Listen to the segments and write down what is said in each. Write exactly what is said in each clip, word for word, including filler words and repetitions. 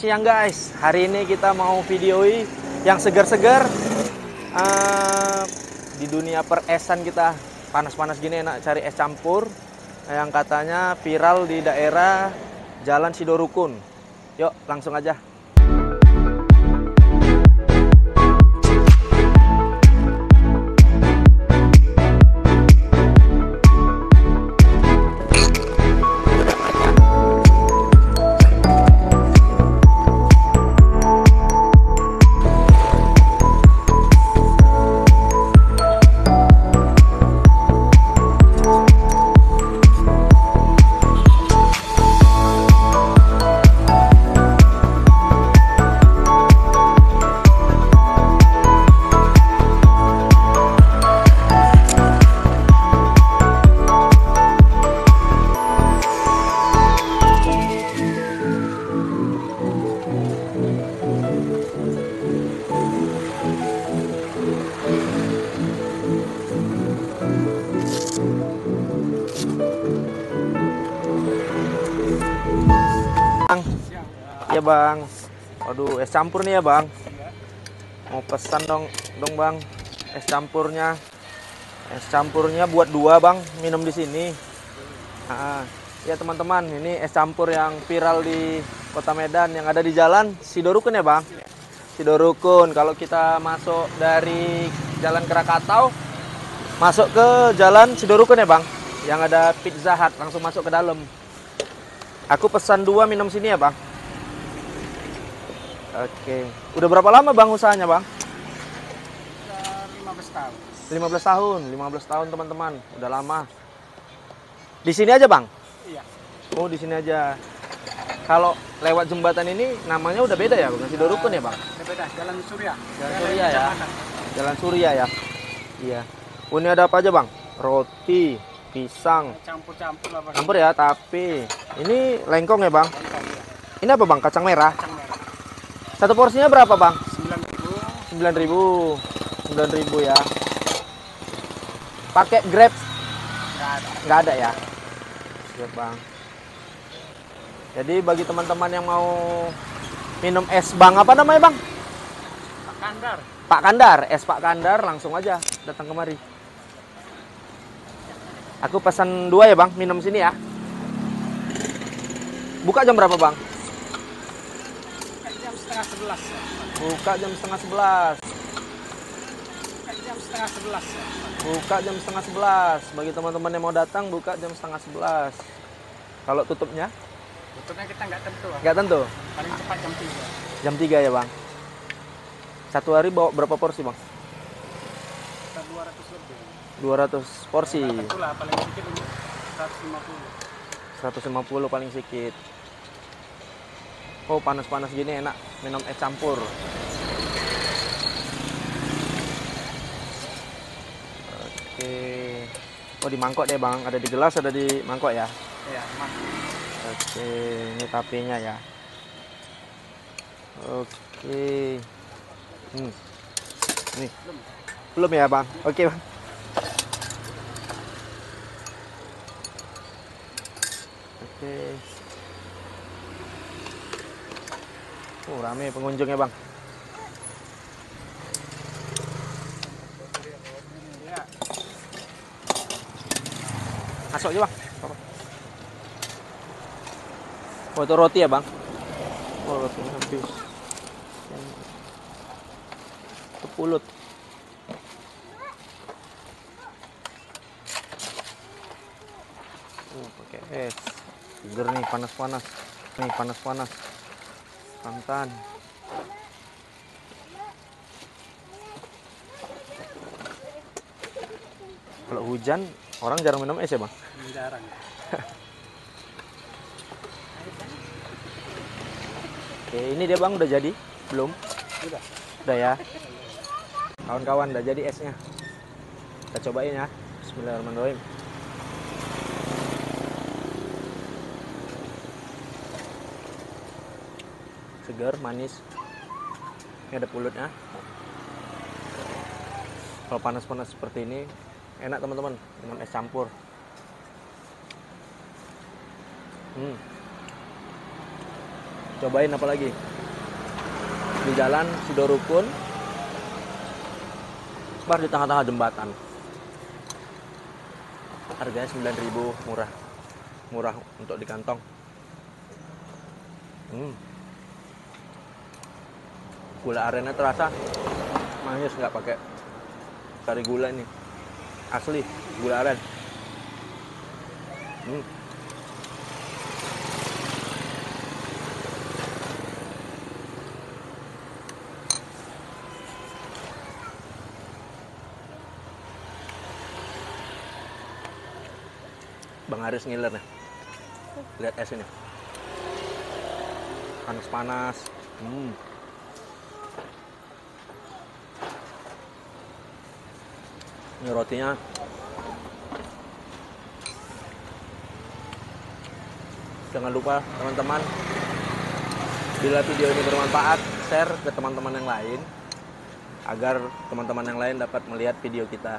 siang guys. Hari ini kita mau videoi yang segar-segar uh, di dunia peresan kita. Panas-panas gini enak cari es campur yang katanya viral di daerah Jalan Sidorukun. Yuk langsung aja. Bang, ya bang. Waduh, es campur nih ya bang. Mau pesan dong, dong bang. Es campurnya, es campurnya buat dua bang. Minum di sini. Nah, ya teman-teman, ini es campur yang viral di Kota Medan yang ada di Jalan Sidorukun ya bang. Sidorukun. Kalau kita masuk dari Jalan Krakatau, masuk ke Jalan Sidorukun ya bang. Yang ada Pizza Hut, langsung masuk ke dalam. Aku pesan dua minum sini ya bang. Oke. Udah berapa lama bang usahanya bang? lima belas tahun. lima belas tahun. lima belas tahun teman-teman. Udah lama. Di sini aja bang? Iya. Oh di sini aja. Kalau lewat jembatan ini namanya udah beda ya bang? Sidorukun ya bang? Beda. Jalan Surya. Jalan Surya ya. Jalan Surya ya. Iya. Oh, ini ada apa aja bang? Roti, pisang. Campur-campur lah bang. Campur ya, tapi ini lengkong ya bang? Lengkong, ya. Ini apa bang? Kacang merah? Kacang merah. Satu porsinya berapa bang? sembilan ribu. sembilan ribu. sembilan ribu ya. Pakai Grab? Nggak ada. Nggak ada ya? Siap bang. Jadi bagi teman-teman yang mau minum es bang, apa namanya bang? Pak Kandar. Pak Kandar, es Pak Kandar, langsung aja datang kemari. Aku pesan dua ya bang, minum sini ya. Buka jam berapa bang? Jam setengah sebelas. Ya. Buka jam setengah sebelas. Jam setengah sebelas. Ya. Buka jam setengah sebelas. Bagi teman-teman yang mau datang, buka jam setengah sebelas. Kalau tutupnya? Tutupnya kita nggak tentu. Bang. Nggak tentu? Paling cepat jam tiga. Jam tiga ya bang. Satu hari bawa berapa porsi bang? Kita dua ratus lebih. dua ratus porsi. Itulah paling sedikit ini seratus lima puluh. seratus lima puluh paling sedikit. Oh panas-panas gini enak minum es campur. Oke. Oh di mangkok deh bang. Ada di gelas, ada di mangkok ya. Iya, mantap. Oke, ini tapenya ya. Oke. Hmm. Nih. Belum ya bang? Oke bang. Oke. Oh rame pengunjungnya bang. Iya. Masuk aja bang. Oh itu roti ya bang? Oh rotinya habis. Itu pulut. Oh pakai es. Seger nih panas-panas. Nih panas-panas. Santan. Kalau hujan orang jarang minum es ya bang? Jarang. Oke, ini dia bang udah jadi? Belum? Udah. Udah ya. Kawan-kawan udah jadi esnya. Kita cobain ya. Bismillahirrahmanirrahim. Segar, manis. Ini ada pulutnya. Kalau panas-panas seperti ini enak teman-teman minum es campur. Hmm. Cobain apa lagi? Di jalan Sidorukun, bar di tengah-tengah jembatan. Harganya sembilan ribu, murah. Murah untuk di kantong. Hmm. Gula arennya terasa manis, nggak pakai sari gula ini. Asli gula aren. Hmm. Bang Aris ngiler nih. Lihat es ini. Panas-panas. Hmm. Ini rotinya. Jangan lupa teman-teman, bila video ini bermanfaat, share ke teman-teman yang lain agar teman-teman yang lain dapat melihat video kita.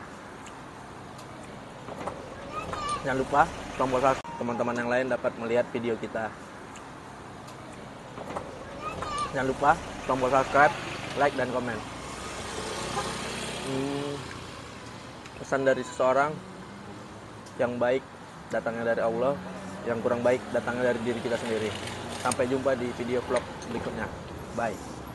Jangan lupa tombol subscribe, teman-teman yang lain dapat melihat video kita. Jangan lupa tombol subscribe, like, dan komen. Hmm, pesan dari seseorang, yang baik datangnya dari Allah, yang kurang baik datangnya dari diri kita sendiri. Sampai jumpa di video vlog berikutnya. Bye.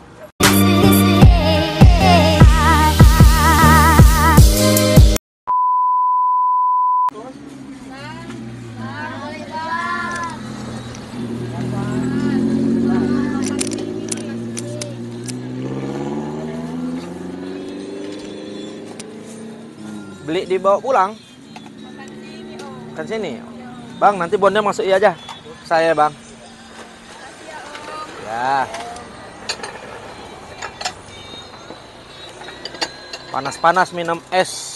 Beli dibawa pulang? Kan sini. Bang, nanti bonnya masuk iya aja. Saya, Bang. Ya. Panas-panas minum es.